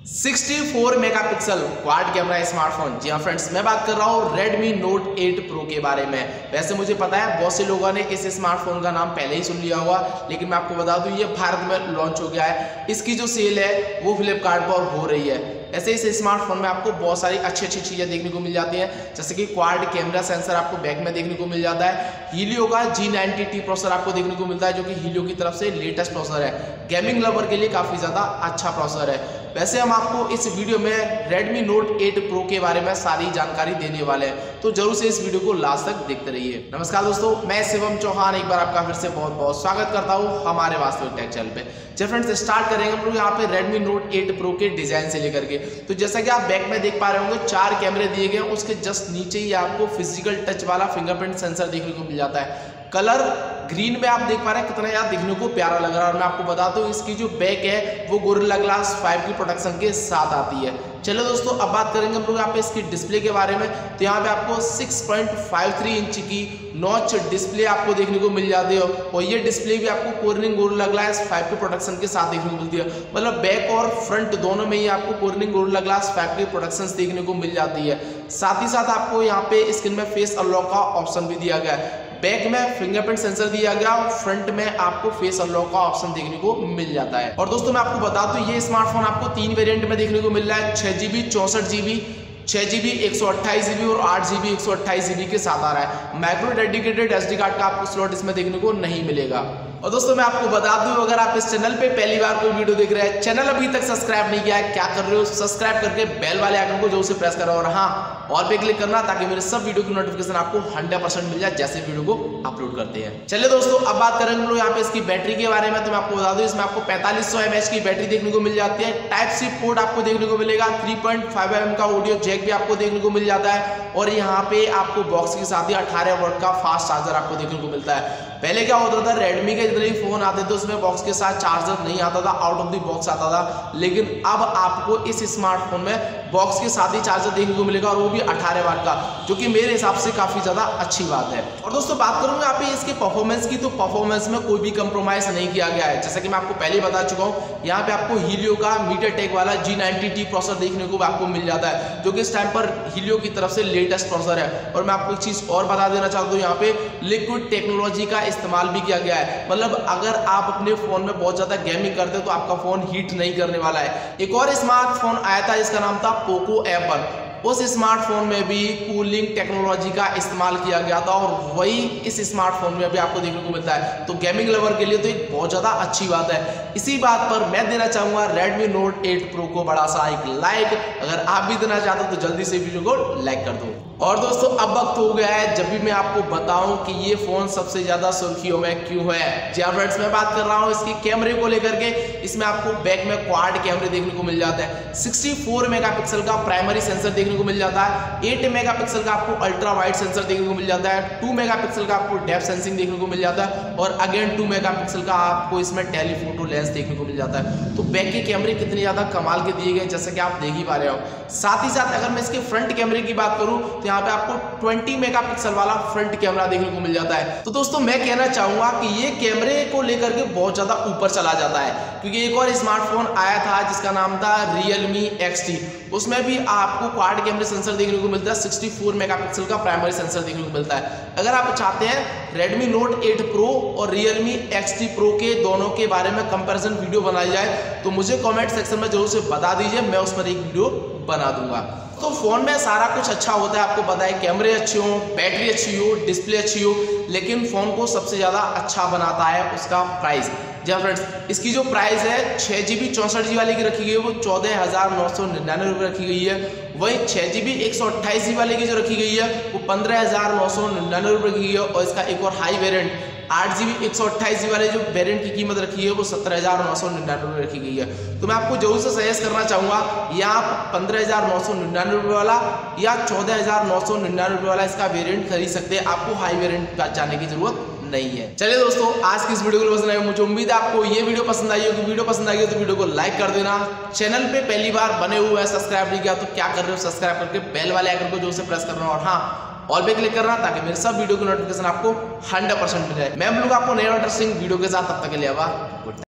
64 megapixel quad camera smartphone. जी हाँ friends, मैं बात कर रहा हूँ Redmi Note 8 Pro के बारे में। वैसे मुझे पता है बहुत से लोगों ने इस स्मार्टफोन का नाम पहले ही सुन लिया होगा, लेकिन मैं आपको बता दूं ये भारत में लॉन्च हो गया है। इसकी जो सेल है वो फ्लिपकार्ट पर हो रही है। ऐसे इस स्मार्टफोन में आपको बहुत सारी अच्छी चीज़ें देखने को मिल जाती हैं, जैसे कि क्वाड कैमरा सेंसर आपको बैक में देखने को मिल जाता है। हीलियो का G90T प्रोसेसर आपको देखने को मिलता है, जो कि हीलियो की तरफ से लेटेस्ट प्रोसेसर है। गेमिंग लवर के लिए काफ़ी ज़्यादा अच्छा प्रोसेसर है। वैसे हम आपको इस वीडियो में Redmi Note 8 Pro के बारे में सारी जानकारी देने वाले हैं, तो जरूर से इस वीडियो को लास्ट तक देखते रहिए। नमस्कार दोस्तों, मैं शिवम चौहान एक बार आपका फिर से बहुत बहुत स्वागत करता हूं हमारे वास्तविक टेक चैनल पे। चलिए फ्रेंड्स, स्टार्ट करेंगे हम लोग यहाँ पे Redmi Note 8 Pro के डिजाइन से लेकर के। तो जैसा कि आप बैक में देख पा रहे होंगे 4 कैमरे दिए गए हैं, उसके जस्ट नीचे ही आपको फिजिकल टच वाला फिंगरप्रिंट सेंसर देखने को मिल जाता है। कलर ग्रीन में आप देख पा रहे हैं कितना यार दिखने को प्यारा लग रहा है। और मैं आपको बता दूं इसकी जो बैक है वो गोरिल्ला ग्लास 5 की प्रोटेक्शन के साथ आती है। चलो दोस्तों, अब बात करेंगे हम लोग यहाँ पे इसकी डिस्प्ले के बारे में। तो यहाँ पे आपको 6.53 इंच की नॉच डिस्प्ले आपको देखने को मिल जाती है, और ये डिस्प्ले भी आपको कोर्निंग गोरिल्ला ग्लास 5 के प्रोटेक्शन के साथ देखने को मिलती है। मतलब बैक और फ्रंट दोनों में ही आपको कोर्निंग गोरिल्ला ग्लास 5 की प्रोटेक्शन देखने को मिल जाती है। साथ ही साथ आपको यहाँ पे स्क्रीन में फेस अनलॉक का ऑप्शन भी दिया गया है। बैक में फिंगरप्रिंट सेंसर दिया गया और फ्रंट में आपको फेस अनलॉक का ऑप्शन देखने को मिल जाता है। और दोस्तों मैं आपको बता दूं ये स्मार्टफोन आपको 3 वेरिएंट में देखने को मिल रहा है, 6GB 64GB, 6GB 128GB और 8GB 128GB के साथ आ रहा है। माइक्रो डेडिकेटेड SD कार्ड का आपको स्लॉट इसमें देखने को नहीं मिलेगा। और दोस्तों मैं आपको बता दूं अगर आप इस चैनल पे पहली बार कोई वीडियो देख रहे हैं, चैनल अभी तक सब्सक्राइब नहीं किया है, क्या कर रहे हो? सब्सक्राइब करके बेल वाले आइकन को जरूर से प्रेस करो, और हाँ ऑल पे क्लिक करना ताकि मेरे सब वीडियो की नोटिफिकेशन आपको 100% मिल जाए जैसे वीडियो को अपलोड करते हैं। चलिए दोस्तों, अब बात करेंगे हम लोग यहाँ पे इसकी बैटरी के बारे में। तो मैं आपको बता दूं इसमें आपको 4500 mAh की बैटरी देखने को मिल जाती है। टाइप सी पोर्ट आपको देखने को मिलेगा, 3.5 mm का ऑडियो जैक भी आपको देखने को मिल जाता है, और यहाँ पे आपको बॉक्स के साथ ही 18 वोल्ट का फास्ट चार्जर आपको देखने को मिलता है। पहले क्या होता था, रेडमी के जितने भी फोन आते थे उसमें बॉक्स के साथ चार्जर नहीं आता था, आउट ऑफ द बॉक्स आता था, लेकिन अब आपको इस स्मार्टफोन में बॉक्स के साथ ही चार्जर देखने को मिलेगा, और वो भी 18 वाट का, जो कि मेरे हिसाब से काफी ज्यादा अच्छी बात है। और दोस्तों बात करूंगा यहाँ पे इसके परफॉर्मेंस की, तो परफॉर्मेंस में कोई भी कंप्रोमाइज नहीं किया गया है। जैसा कि मैं आपको पहले बता चुका हूँ, यहाँ पे आपको हीलियो का MediaTek वाला G90T प्रोसेसर देखने को आपको मिल जाता है, जो कि इस टाइम पर हीलियो की तरफ से लेटेस्ट प्रोसेसर है। और मैं आपको एक चीज और बता देना चाहता हूँ, यहाँ पे लिक्विड टेक्नोलॉजी का इस्तेमाल भी किया गया है। मतलब अगर आप अपने फोन में बहुत ज्यादा गेमिंग करते हो तो आपका फोन हीट नहीं करने वाला है। एक और स्मार्टफोन आया था जिसका नाम था पोको एपर, उस स्मार्टफोन में भी कूलिंग टेक्नोलॉजी का इस्तेमाल किया गया था, और वही इस स्मार्टफोन में भी आपको देखने को मिलता है। तो गेमिंग लवर के लिए तो एक बहुत ज्यादा अच्छी बात है। इसी बात पर मैं देना चाहूंगा Redmi Note 8 Pro को बड़ा सा एक लाइक। अगर आप भी देना चाहते हो तो जल्दी से वीडियो को लाइक कर दो। और दोस्तों अब वक्त हो गया है जब भी मैं आपको बताऊं कि ये फोन सबसे ज्यादा सुर्खियों में क्यों है। जी हाँ फ्रेंड्स, मैं बात कर रहा हूं इसके कैमरे को लेकर के। इसमें आपको बैक में क्वाड कैमरे देखने को मिल जाते हैं। 64 मेगापिक्सल का प्राइमरी सेंसर देखने को मिल जाता है, 8 मेगापिक्सल का आपको अल्ट्रा वाइड सेंसर देखने को मिल जाता है, 2 मेगापिक्सल का आपको डेप्थ सेंसिंग देखने को मिल जाता है, और अगेन 2 मेगापिक्सल का आपको इसमें टेलीफोटो लेंस देखने को मिल जाता है। तो बैक के कैमरे कितने ज्यादा कमाल के दिए गए जैसा कि आप देख ही पा रहे हो। साथ ही साथ अगर मैं इसके फ्रंट कैमरे की बात करूं तो यहाँ पे आपको 20 मेगापिक्सल वाला फ्रंट कैमरा देखने को मिल जाता है। तो दोस्तों मैं कहना चाहूंगा कि ये कैमरे को लेकर के बहुत ज्यादा ऊपर चला जाता है, क्योंकि एक और स्मार्टफोन आया था जिसका नाम था Realme XT, उसमें भी आपको क्वाड कैमरे सेंसर देखने को मिलता है, 64 मेगापिक्सल का प्राइमरी सेंसर देखने को मिलता है। अगर आप चाहते हैं Redmi Note 8 Pro और Realme XT Pro के दोनों के बारे में कंपैरिजन वीडियो बनाई जाए तो मुझे कमेंट सेक्शन में जरूर से बता दीजिए, मैं उस पर एक वीडियो बना दूंगा। तो फोन में सारा कुछ अच्छा होता है, आपको पता है, कैमरे अच्छे हो, बैटरी अच्छी हो, डिस्प्ले अच्छी हो, लेकिन फोन को सबसे ज्यादा अच्छा बनाता है उसका प्राइस। जी फ्रेंड्स, इसकी जो प्राइस है 6GB 64GB वाले की रखी गई है वो 14,999 रुपये रखी गई है। वही 6GB 128GB वाले की जो रखी गई है वो 15,999 रुपये की है। और इसका एक और हाई वेरिएंट 8GB 128GB वाले जो वेरिएंट की कीमत रखी है वो 17,999 रुपये रखी गई है। तो मैं आपको जरूर से सजेस्ट करना चाहूंगा, या आप 15,999 रुपये वाला या 14,999 रुपये वाला इसका वेरिएंट खरीद सकते हैं। आपको हाई वेरिएंट का जाने की जरूरत नहीं है। चलिए दोस्तों, आज की इस वीडियो को पसंद आई, मुझे उम्मीद है आपको ये वीडियो पसंद आई होगी। वीडियो पसंद आई हो तो वीडियो को लाइक कर देना। चैनल पे पहली बार बने हुए हैं, सब्सक्राइब नहीं किया तो क्या कर रहे हो, सब्सक्राइब करके बेल वाले आइकन को जोर से प्रेस करना, और हाँ ऑल पे क्लिक करना ताकि मेरे सब वीडियो की नोटिफिकेशन आपको 100% मिल जाए। मैं मिलूंगा आपको नए इंटरेस्टिंग वीडियो के साथ, तब तक के लिए गुड।